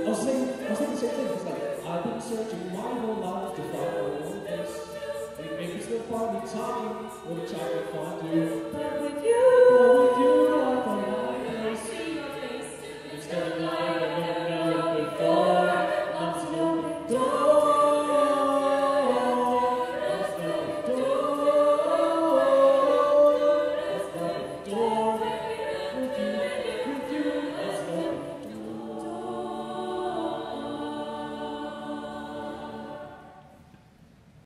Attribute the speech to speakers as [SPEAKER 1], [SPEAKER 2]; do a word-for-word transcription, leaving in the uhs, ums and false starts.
[SPEAKER 1] was saying, I was saying the same thing. It's like, I've been searching my whole life to find my own place. They make me still find me talking with a chocolate fondue. But with you, but with you, I